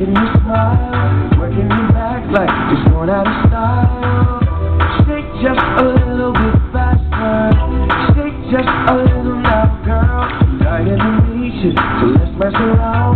making you smile, working your back like just going out of style. Shake just a little bit faster, shake just a little now, girl. Dying to meet you, so let's mess around.